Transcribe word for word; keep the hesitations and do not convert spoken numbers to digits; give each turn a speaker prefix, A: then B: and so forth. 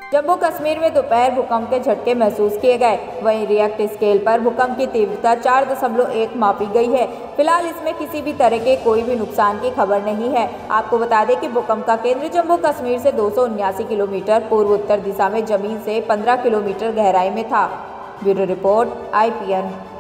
A: जम्मू कश्मीर में दोपहर भूकंप के झटके महसूस किए गए। वहीं रिएक्ट स्केल पर भूकंप की तीव्रता चार दशमलव एक मापी गई है। फिलहाल इसमें किसी भी तरह के कोई भी नुकसान की खबर नहीं है। आपको बता दें कि भूकंप का केंद्र जम्मू कश्मीर से दो सौ उन्यासी किलोमीटर पूर्व उत्तर दिशा में जमीन से पंद्रह किलोमीटर गहराई में था। Bureau report I P N.